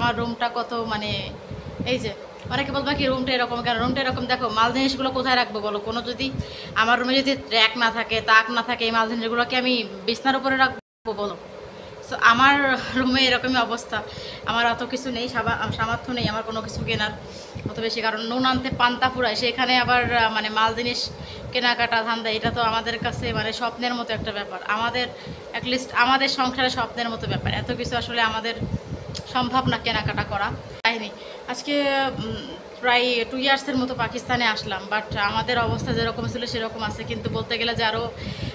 আমার রুমটা কত মানে এই যে অনেকে বলবা কি রুমটা এরকম কেন, রুমটা এরকম দেখো, মাল জিনিসগুলো কোথায় রাখবো বলো? কোনো যদি আমার রুমে যদি র্যাক না থাকে, তাক না থাকে, এই মাল জিনিসগুলোকে আমি বিছনার উপরে রাখবো বলো? সো আমার রুমে এরকমই অবস্থা। আমার অত কিছু নেই, সামর্থ্য নেই আমার কোনো কিছু কেনার অত বেশি, কারণ নুন আনতে পান্তা ফুরায়, সেখানে আবার মানে মাল জিনিস কেনাকাটা ধান্দা, এটা তো আমাদের কাছে মানে স্বপ্নের মতো একটা ব্যাপার। আমাদের অ্যাটলিস্ট আমাদের সংসারে স্বপ্নের মতো ব্যাপার, এত কিছু আসলে আমাদের সম্ভব না কেনাকাটা করা। কাহিনি আজকে প্রায় 2 ইয়ার্সের মতো পাকিস্তানে আসলাম, বাট আমাদের অবস্থা যেরকম ছিল সেরকম আছে, কিন্তু বলতে গেলে যে আরও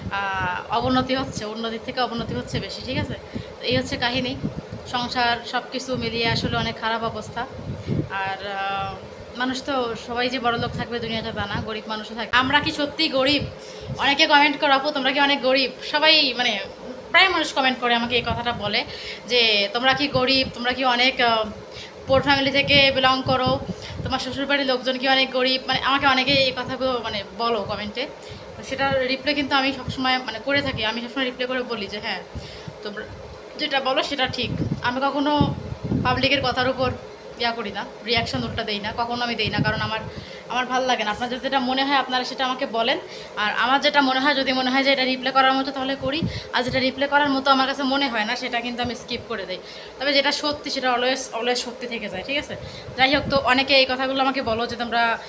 অবনতি হচ্ছে, উন্নতির থেকে অবনতি হচ্ছে বেশি। ঠিক আছে, তো এই হচ্ছে কাহিনী। সংসার সব কিছু মিলিয়ে আসলে অনেক খারাপ অবস্থা। আর মানুষ তো সবাই যে বড়লোক থাকবে দুনিয়াটা তা না, গরিব মানুষও থাকে। আমরা কি সত্যিই গরিব? অনেকে কমেন্ট করো, আপু তোমরা কি অনেক গরিব? সবাই মানে প্রায় মানুষ কমেন্ট করে আমাকে এই কথাটা বলে যে তোমরা কি গরিব, তোমরা কি অনেক পোর ফ্যামিলি থেকে বিলং করো, তোমার শ্বশুরবাড়ির লোকজন কি অনেক গরিব, মানে আমাকে অনেকে এই কথাগুলো মানে বলো কমেন্টে। তো সেটার রিপ্লাই কিন্তু আমি সবসময় মানে করে থাকি, আমি সবসময় রিপ্লাই করে বলি যে হ্যাঁ তোমরা যেটা বলো সেটা ঠিক। আমি কখনো পাবলিকের কথার উপর করি না, রিয়াকশন উল্টা দেই না, কখনো আমি দেই না, কারণ আমার আমার ভালো লাগে না। আপনাদের যেটা মনে হয় আপনারা সেটা আমাকে বলেন, আর আমার যেটা মনে হয়, যদি মনে হয় যে এটা রিপ্লাই করার মতো তাহলে করি, আর যেটা রিপ্লাই করার মতো আমার কাছে মনে হয় না সেটা কিন্তু আমি স্কিপ করে দিই। তবে যেটা সত্যি সেটা অলওয়েজ সত্যি থেকে যায়। ঠিক আছে, যাই হোক, তো অনেকে এই কথাগুলো আমাকে বলো যে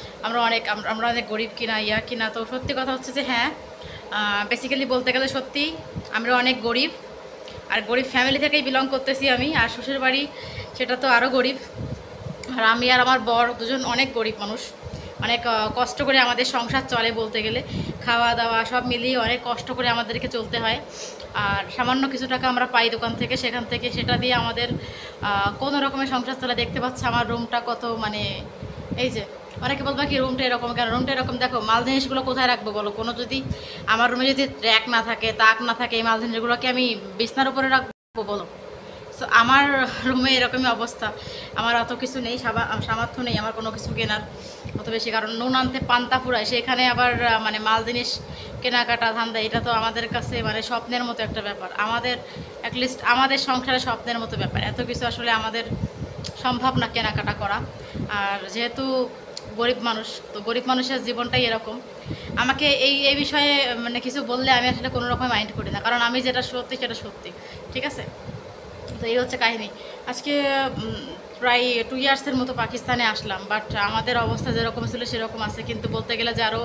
আমরা অনেক গরিব কিনা কিনা। তো সত্যি কথা হচ্ছে যে হ্যাঁ, বেসিক্যালি বলতে গেলে সত্যি আমরা অনেক গরিব, আর গরিব ফ্যামিলি থেকেই বিলং করতেছি আমি। আর শ্বশুর বাড়ি সেটা তো আরও গরিব। আর আমি আর আমার বর দুজন অনেক গরিব মানুষ, অনেক কষ্ট করে আমাদের সংসার চলে বলতে গেলে, খাওয়া দাওয়া সব মিলিয়ে অনেক কষ্ট করে আমাদেরকে চলতে হয়। আর সামান্য কিছু টাকা আমরা পাই দোকান থেকে, সেখান থেকে সেটা দিয়ে আমাদের কোনো রকমের সংসার চলে। দেখতে পাচ্ছে আমার রুমটা কত মানে এই যে অনেকে বলবা কি রুমটা এরকম কেন, রুমটা এরকম দেখো, মাল জিনিসগুলো কোথায় রাখবো বলো? কোনো যদি আমার রুমে যদি র্যাক না থাকে, তাক না থাকে, এই মাল জিনিসগুলোকে আমি বিছনার উপরে রাখবো বলো? সো আমার রুমে এরকমই অবস্থা। আমার অত কিছু নেই, সামর্থ্য নেই আমার কোনো কিছু কেনার অত বেশি, কারণ নুন আনতে পান্তা ফুরায়, সেখানে আবার মানে মাল জিনিস কেনাকাটা ধান্দা, এটা তো আমাদের কাছে মানে স্বপ্নের মতো একটা ব্যাপার। আমাদের অ্যাটলিস্ট আমাদের সংসারে স্বপ্নের মতো ব্যাপার, এত কিছু আসলে আমাদের সম্ভব না কেনাকাটা করা। আর যেহেতু গরিব মানুষ, তো গরিব মানুষের জীবনটাই এরকম। আমাকে এই এই বিষয়ে মানে কিছু বললে আমি আসলে কোনো রকম মাইন্ড করি না, কারণ আমি যেটা সত্যি সেটা সত্যি। ঠিক আছে, তো এই হচ্ছে কাহিনী। আজকে প্রায় 2 ইয়ার্সের মতো পাকিস্তানে আসলাম, বাট আমাদের অবস্থা যেরকম ছিল সেরকম আছে, কিন্তু বলতে গেলে যে আরও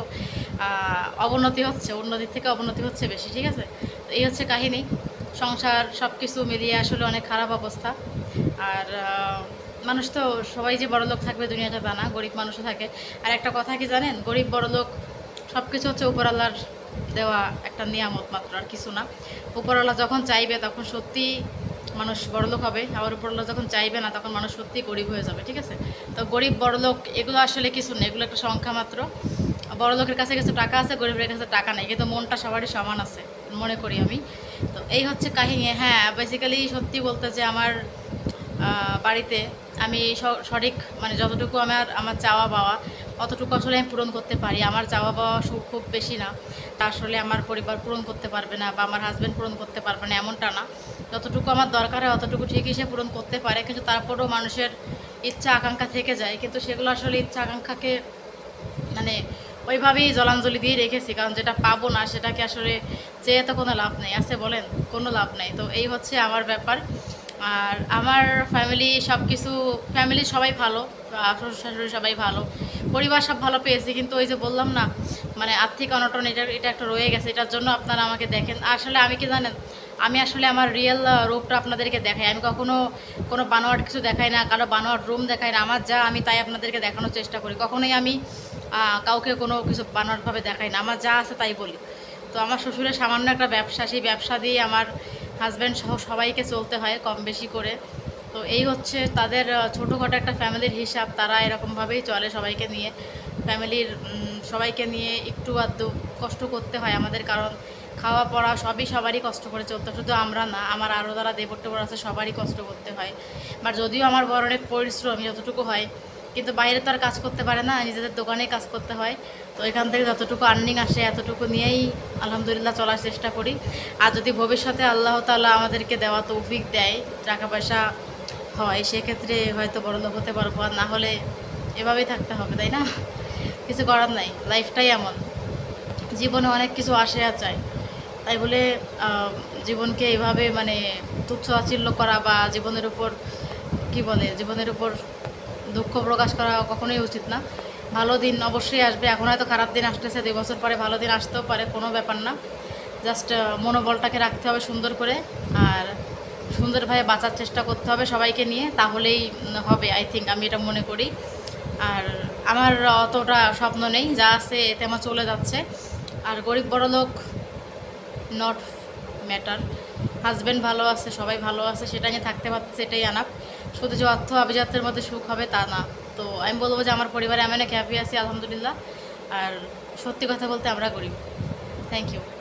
অবনতি হচ্ছে, উন্নতির থেকে অবনতি হচ্ছে বেশি। ঠিক আছে, তো এই হচ্ছে কাহিনী। সংসার সব কিছু মিলিয়ে আসলে অনেক খারাপ অবস্থা। আর মানুষ তো সবাই যে বড়লোক থাকবে দুনিয়াটা তা না, গরিব মানুষও থাকে। আর একটা কথা কি জানেন, গরিব বড়লোক সব কিছু হচ্ছে উপরওয়ালার দেওয়া একটা নিয়ামত মাত্র, আর কিছু না। উপরওয়ালা যখন চাইবে তখন সত্যি মানুষ বড়লোক হবে, আবার উপরওয়ালা যখন চাইবে না তখন মানুষ সত্যি গরিব হয়ে যাবে। ঠিক আছে, তো গরিব বড়লোক এগুলো আসলে কিছু না, এগুলো একটা সংখ্যা মাত্র। বড়লোকের কাছে কিছু টাকা আছে, গরিবের কাছে টাকা নেই, কিন্তু মনটা সবারই সমান আছে মনে করি আমি। তো এই হচ্ছে কাহিনী। হ্যাঁ, বেসিক্যালি সত্যি বলতে যে আমার বাড়িতে আমি সঠিক মানে যতটুকু আমার চাওয়া পাওয়া অতটুকু আসলে আমি পূরণ করতে পারি। আমার চাওয়া পাওয়া খুব বেশি না, তা আসলে আমার পরিবার পূরণ করতে পারবে না বা আমার হাজব্যান্ড পূরণ করতে পারবে না এমনটা না। যতটুকু আমার দরকার হয় অতটুকু ঠিকই সে পূরণ করতে পারে, কিন্তু তারপরেও মানুষের ইচ্ছা আকাঙ্ক্ষা থেকে যায়, কিন্তু সেগুলো আসলে ইচ্ছা আকাঙ্ক্ষাকে মানে ওইভাবেই জলাঞ্জলি দিয়ে রেখেছি, কারণ যেটা পাবো না সেটাকে আসলে চেয়ে তো কোনো লাভ নেই, আছে বলেন? কোনো লাভ নেই। তো এই হচ্ছে আমার ব্যাপার। আর আমার ফ্যামিলি সবাই ভালো, শ্বশুর শাশুড়ি সবাই ভালো, পরিবার সব ভালো পেয়েছি, কিন্তু ওই যে বললাম না মানে আর্থিক অনটন, এটা একটা রয়ে গেছে। এটার জন্য আপনারা আমাকে দেখেন। আসলে আমি কি জানেন, আমি আসলে আমার রিয়েল রূপটা আপনাদেরকে দেখাই। আমি কখনো কোনো বানোয়াট কিছু দেখাই না, কারো বানোয়াট রুম দেখাই না। আমার যা আমি তাই আপনাদেরকে দেখানোর চেষ্টা করি। কখনোই আমি কাউকে কোনো কিছু বানোয়াটভাবে দেখাই না, আমার যা আছে তাই বলি। তো আমার শ্বশুরের সামান্য একটা ব্যবসা, সেই ব্যবসা দিয়ে আমার হাজব্যান্ড সহ সবাইকে চলতে হয় কম বেশি করে। তো এই হচ্ছে তাদের ছোটোখাটো একটা ফ্যামিলির হিসাব, তারা এরকমভাবেই চলে সবাইকে নিয়ে। ফ্যামিলির সবাইকে নিয়ে একটু আধটু কষ্ট করতে হয় আমাদের, কারণ খাওয়া পড়া সবারই কষ্ট করে চলতে, শুধু আমরা না, আমার আরও যারা দেবর টেবর আছে সবারই কষ্ট করতে হয়। বাট যদিও আমার বড় অনেক পরিশ্রম যতটুকু হয়, কিন্তু বাইরে তো আর কাজ করতে পারে না, নিজেদের দোকানে কাজ করতে হয়। তো এখান থেকে যতটুকু আর্নিং আসে এতটুকু নিয়েই আলহামদুলিল্লাহ চলার চেষ্টা করি। আর যদি ভবিষ্যতে আল্লাহ তাআলা আমাদেরকে দেওয়া তৌফিক দেয়, টাকা পয়সা হয় সেক্ষেত্রে হয়তো বড়লোক হতে পারবো, আর না হলে এভাবেই থাকতে হবে, তাই না? কিছু করার নাই, লাইফটাই এমন। জীবনে অনেক কিছু আসে আর যায়, তাই বলে জীবনকে এভাবে মানে তুচ্ছ তাচ্ছিল্য করা বা জীবনের উপর কি বলে জীবনের উপর দুঃখ প্রকাশ করা কখনোই উচিত না। ভালো দিন অবশ্যই আসবে, এখন হয়তো খারাপ দিন আসতেছে, 2 বছর পরে ভালো দিন আসতেও পারে, কোনো ব্যাপার না। জাস্ট মনোবলটাকে রাখতে হবে সুন্দর করে, আর সুন্দরভাবে বাঁচার চেষ্টা করতে হবে সবাইকে নিয়ে, তাহলেই হবে আই থিঙ্ক, আমি এটা মনে করি। আর আমার অতটা স্বপ্ন নেই, যা আছে এতে আমার চলে যাচ্ছে। আর গরিব বড়লোক নট ম্যাটার, হাজব্যান্ড ভালো আছে, সবাই ভালো আছে, সেটা নিয়ে থাকতে পারতেছে, এটাই আনাপ। শুধু যে অর্থ আভিজাত্যের মধ্যে সুখ হবে তা না। তো আমি বলবো যে আমার পরিবারে আমি অনেক হ্যাপি আছি, আলহামদুলিল্লাহ। আর সত্যি কথা বলতে আমরা গরিব। Thank you.